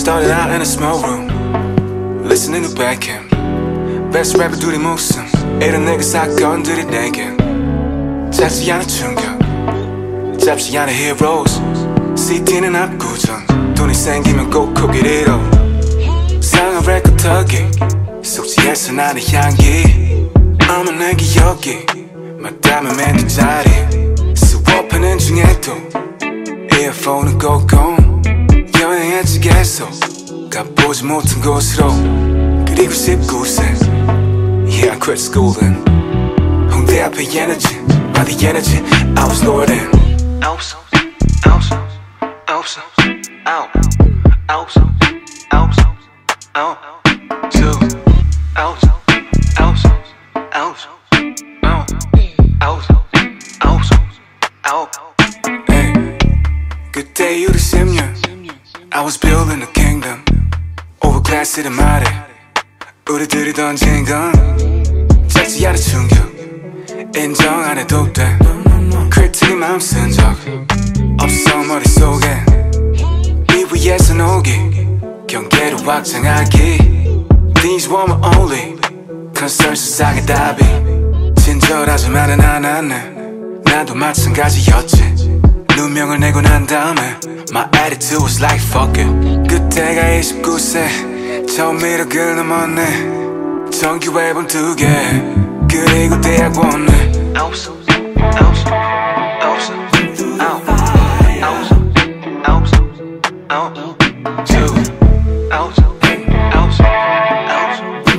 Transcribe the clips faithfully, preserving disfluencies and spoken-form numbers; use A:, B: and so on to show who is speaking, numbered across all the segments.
A: started out in a small room, listening to Beckham. Best rapper 둘이 목숨 이런 내가 사건들이 내겐 작지 않은 충격, 잡지 않은 heroes. 시티는 압구정, 돈이 생기면 꼭 고기를 잃어. 상한 레코드 터기, 속지에서 나는 향기. 어머 내 기억이 맞다면 맨 자리. 수업하는 중에도 이어폰은 꼭꼭 여행했지 계속 가보지 못한 곳으로. 그리고 십구 세 Yeah, I quit schooling. 홍대 앞에 energy, by the energy I was lured in. Out, out, out, out, out, out, out, two, out, out, out, out, out, out, out. Hey, 그때 이후로 십 년 I was building a kingdom. Overclass이란 말에 우리들이 던진 건 작지 않은 충격, 인정 안 해도 돼. critic이 마음 쓴 적 없어 머릿속에. 이 위에서 녹이 경계로 확장하기. These were my only concerns. 세상의 답이 친절하지만은 않았네. 나도 마찬가지였지. 누명을 내고 난 다음에 My attitude was like fuck it. 그때가 이십구 세 처음으로 글 넘었네. 정규 앨범 두 개 그리고 대학 왔네. Out, out, out, out, out, out, out, two, out, out, out,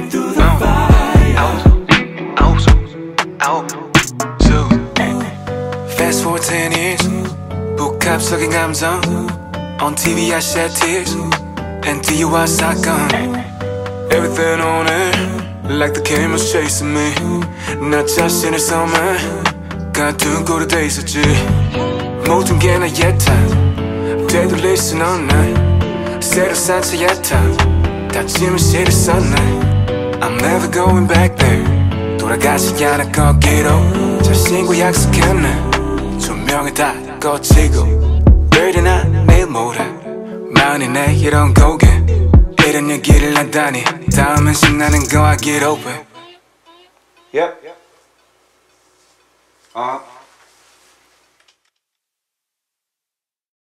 A: out, out, out, two. Fast forward ten years, 복합적인 감정. On T V I shed tears, and D U I 사건. Everything on it, like the cameras chasing me. 나 자신을 섬에 가둔 꼴이 돼 있었지. 모든 게 나의 탓, 되돌릴 순 없네. 새로 산 차의 탓, 다짐을 실었었네. I'm never going back there. 돌아가지 않을 거기로 자신과 약속했네. 조명을 다 꺼지고 내일이나 내일 모레 마흔이 내 이런 곡에 이런 얘기를 한다니. 다음엔 신나는 거 하기로 해. Yep. Uh-huh.